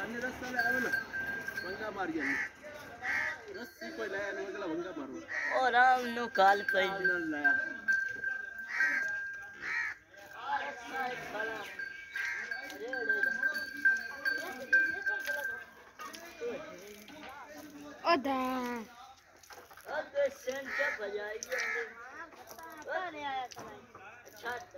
रस्ता लाया ना वंगा मार गया रस्सी कोई लाया ना वंगा वंगा मारो और राम नो काल पे लाया ओदा अब सेंटर बजाएगी अच्छा